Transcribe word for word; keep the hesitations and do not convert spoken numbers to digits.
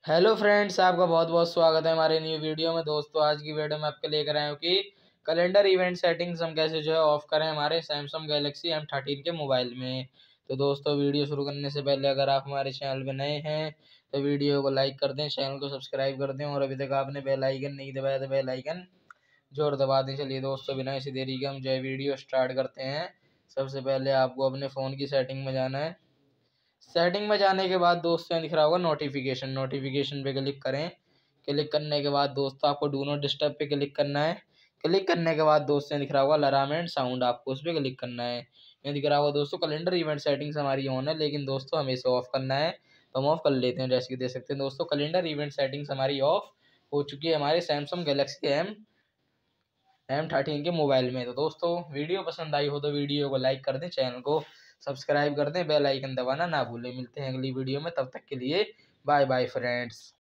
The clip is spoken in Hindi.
हेलो फ्रेंड्स, आपका बहुत बहुत स्वागत है हमारे न्यू वीडियो में। दोस्तों, आज की वीडियो में आपके लेकर आए हूँ कि कैलेंडर इवेंट सेटिंग्स हम कैसे जो है ऑफ करें हमारे सैमसंग गैलेक्सी एम थर्टीन के मोबाइल में। तो दोस्तों, वीडियो शुरू करने से पहले अगर आप हमारे चैनल पर नए हैं तो वीडियो को लाइक कर दें, चैनल को सब्सक्राइब कर दें और अभी तक आपने बेल आइकन नहीं दबाया तो बेल आइकन जोर दबा दें। चलिए दोस्तों, बिना इसी देरी के हम जो है वीडियो स्टार्ट करते हैं। सबसे पहले आपको अपने फ़ोन की सेटिंग में जाना है। सेटिंग में जाने के बाद दोस्तों यहाँ दिख रहा होगा नोटिफिकेशन, नोटिफिकेशन पे क्लिक करें। क्लिक करने के बाद दोस्तों आपको डू नॉट डिस्टर्ब पे क्लिक करना है। क्लिक करने के बाद दोस्तों यहाँ दिख रहा होगा अलार्म एंड साउंड, आपको उस पर क्लिक करना है। यहाँ दिख रहा होगा दोस्तों कैलेंडर इवेंट सेटिंग्स हमारी ऑन है, लेकिन दोस्तों हमें इसे ऑफ करना है तो हम ऑफ कर लेते हैं। जैसे कि देख सकते हैं दोस्तों, कैलेंडर इवेंट सेटिंग्स हमारी ऑफ हो चुकी है हमारे Samsung Galaxy M M thirteen के मोबाइल में। तो दोस्तों, वीडियो पसंद आई हो तो वीडियो को लाइक कर दें, चैनल को सब्सक्राइब कर दें, बेल आइकन दबाना ना भूलें। मिलते हैं अगली वीडियो में, तब तक के लिए बाय बाय फ्रेंड्स।